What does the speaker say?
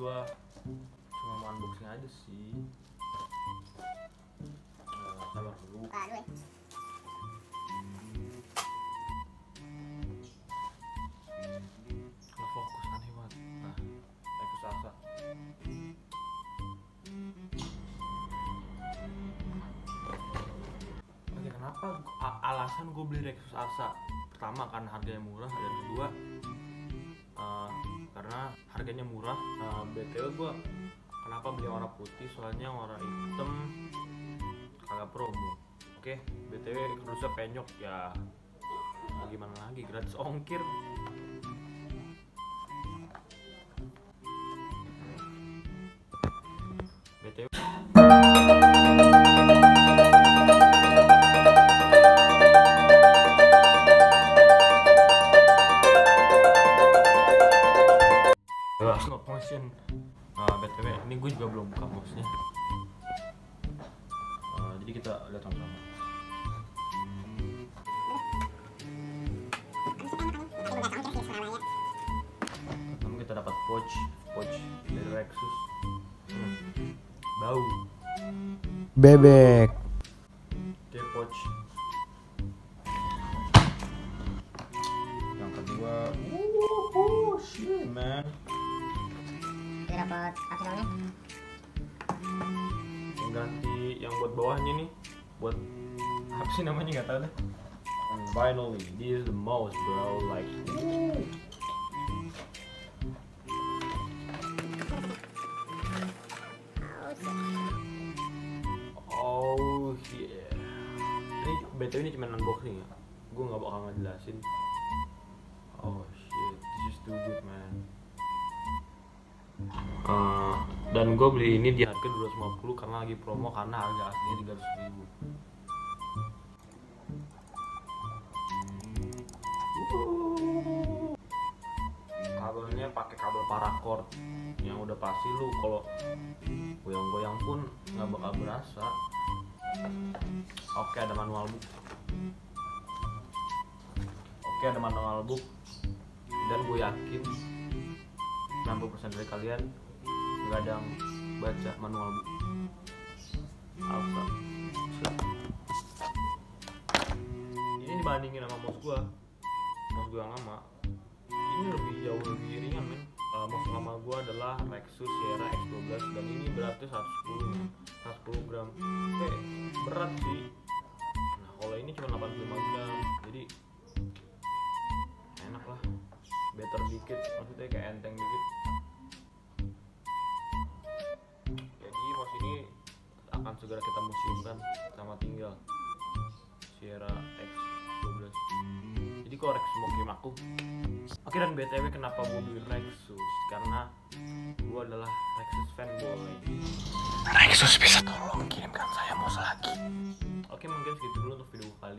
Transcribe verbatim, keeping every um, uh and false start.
gua cuma mau unboxing aja sih. Nah, sabar dulu. Nggak fokus aneh banget. Nah, Lexus Arsa. Oke, kenapa a- alasan gue beli Lexus Arsa? Pertama karena harganya murah, dan kedua uh, karena harganya murah. uh, B T W gue kenapa beli warna putih, soalnya warna hitam kagak promo. Oke, B T W kerdusnya penyok ya, mau gimana lagi, gratis ongkir. B T W slot motion. Uh, B T W ini gue juga belum buka mouse-nya. Uh, jadi kita lihat sama-sama. Pertama kita dapat pouch, pouch dari Lexus. Hmm. Bau. Bebek. Oke, pouch. Yang kedua, uh, shit man. Kita dapat apa namanya? Yang ganti yang buat bawahnya nih, buat apa sih namanya, nggak tahu deh. And finally, this is the mouse bro, like woo. Oh yeah. Ini B T W ini cuma unboxing ya, gue nggak bakal ngejelasin. Oh shit, this is too good man. Uh, dan gue beli ini di harga dua ratus lima puluh karena lagi promo, karena harga aslinya tiga ratus ribu. Kabelnya pakai kabel paracord yang udah pasti lu kalau goyang-goyang pun nggak bakal berasa. Oke, ada manual book. Oke, ada manual book, dan gue yakin enam puluh persen dari kalian nggak ada yang baca manual book Arsa. Ini dibandingin sama mouse gua, mouse gua yang lama, ini lebih jauh lebih ringan men. Uh, mouse lama gua adalah Lexus Sierra X dua belas dan ini beratnya seratus sepuluh men. seratus sepuluh gram. Oke, berat sih. Nah, kalau ini cuma delapan puluh lima gram, jadi enak lah, better dikit, maksudnya kayak enteng dikit. Jadi mouse ini akan segera kita museumkan sama tinggal Sierra X dua belas. Jadi kalau Lexus mau kirim aku. Oke, dan B T W kenapa gue beli Lexus? Karena gue adalah Lexus fanboy. Lexus bisa tolong kirimkan saya mouse lagi. Oke, mungkin segitu dulu untuk video kali